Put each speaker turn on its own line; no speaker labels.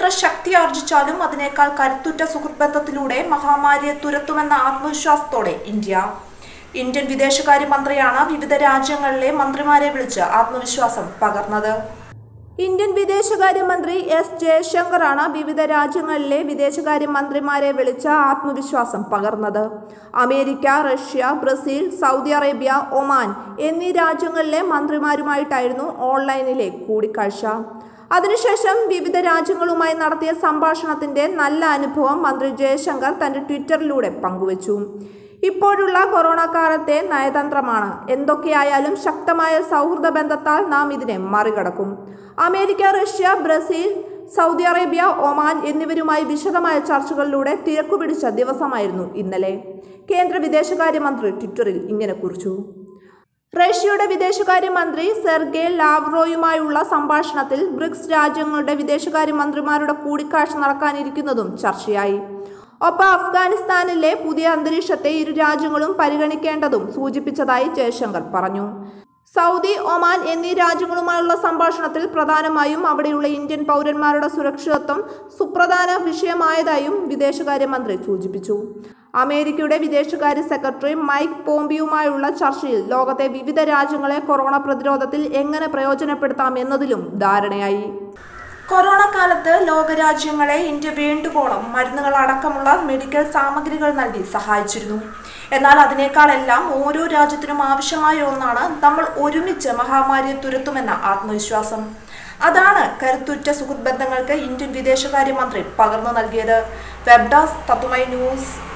എത്ര ശക്തി ആർജിച്ചാലും അതിനേക്കാൾ കരുത്തുറ്റ സുഹൃത്ബന്ധത്തിലൂടെ മഹാമാരിയെ തുരത്തുമെന്ന ആത്മവിശ്വാസത്തോടെ ഇന്ത്യൻ വിദേശകാര്യമന്ത്രിയാണ് വിവിധ രാജ്യങ്ങളിലെ മന്ത്രിമാരെ വിളിച്ച് ആത്മവിശ്വാസം പകർന്നത്. ഇന്ത്യൻ വിദേശകാര്യമന്ത്രി എസ് ജയശങ്കറാണ് വിവിധ രാജ്യങ്ങളിലെ വിദേശകാര്യമന്ത്രിമാരെ വിളിച്ച് ആത്മവിശ്വാസം പകർന്നത്. America, Russia, Brazil, Saudi Arabia, Oman എന്നീ രാജ്യങ്ങളിലെ മന്ത്രിമാരുമായിട്ടായിരുന്നു ഓൺലൈനിലെ കൂടിക്കാഴ്ച. അതിനുശേഷം വിവിധ രാജ്യങ്ങളുമായി നടത്തിയ സംഭാഷണത്തിന്റെ നല്ല അനുഭവം മന്ത്രി ജയശങ്കർ തന്റെ ട്വിറ്ററിലൂടെ പങ്കുവച്ചു. ഇപ്പോഴുള്ള കൊറോണ കാലത്തെ നയതന്ത്രമാണ്. എന്തൊക്കെയായാലും ശക്തമായ സൗഹൃദ ബന്ധത്താൽ നാം ഇതിനെ മറികടക്കും. America, Russia, Brazil, Saudi Arabia, Oman എന്നിവരുമായി വിശദമായ ചർച്ചകളിലൂടെ തിരക്കുപിടിച്ച ദിവസമായിരുന്നു ഇന്നലെ. കേന്ദ്ര വിദേശകാര്യമന്ത്രി ട്വിറ്ററിൽ ഇങ്ങനെ കുറിച്ചു. റഷ്യയുടെ വിദേശകാര്യമന്ത്രി സെർഗേ ലാവ്റോയുമായുള്ള സംഭാഷണത്തിൽ ബ്രിക്സ് രാജ്യങ്ങളുടെ വിദേശകാര്യമന്ത്രിമാരുടെ കൂടിക്കാഴ്ച നടക്കാനിരിക്കുന്നതും ചർച്ചയായി. ഒപ്പം അഫ്ഗാനിസ്ഥാനിലെ പുതിയ അന്തരീക്ഷത്തെ ഇരു രാജ്യങ്ങളും പരിഗണിക്കേണ്ടതും സൂചിപ്പിച്ചതായി ജയശങ്കർ പറഞ്ഞു. സൗദി, ഒമാൻ എന്നീ രാജ്യങ്ങളുമായുള്ള സംഭാഷണത്തിൽ പ്രധാനമായും അവിടെയുള്ള ഇന്ത്യൻ പൗരന്മാരുടെ സുരക്ഷിതത്വം സുപ്രധാന വിഷയമായതായും വിദേശകാര്യമന്ത്രി സൂചിപ്പിച്ചു. അമേരിക്കയുടെ വിദേശകാര്യ സെക്രട്ടറി മൈക്ക് പോംപിയുമായുള്ള ചർച്ചയിൽ ലോകത്തെ വിവിധ രാജ്യങ്ങളെ കൊറോണ പ്രതിരോധത്തിൽ എങ്ങനെ പ്രയോജനപ്പെടുത്താം എന്നതിലും ധാരണയായി. കൊറോണ കാലത്ത് ലോകരാജ്യങ്ങളെ ഇന്ത്യ വേണ്ടുവോളം മരുന്നുകൾ അടക്കമുള്ള മെഡിക്കൽ സാമഗ്രികൾ നൽകി സഹായിച്ചിരുന്നു. എന്നാൽ അതിനേക്കാളെല്ലാം ഓരോ രാജ്യത്തിനും ആവശ്യമായ ഒന്നാണ് നമ്മൾ ഒരുമിച്ച് മഹാമാരിയെ തുരത്തുമെന്ന ആത്മവിശ്വാസം. അതാണ് കരുത്തുറ്റ സുഹൃത്ബന്ധങ്ങൾക്ക് ഇന്ത്യൻ വിദേശകാര്യമന്ത്രി പകർന്നു നൽകിയത്. വെബ് ഡെസ്ക് തത്തുമൈ ന്യൂസ്.